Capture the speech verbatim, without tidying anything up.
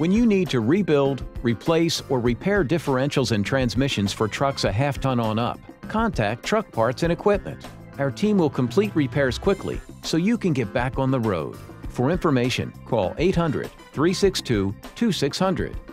When you need to rebuild, replace, or repair differentials and transmissions for trucks a half ton on up, contact Truck Parts and Equipment. Our team will complete repairs quickly so you can get back on the road. For information, call eight hundred, three six two, two six zero zero.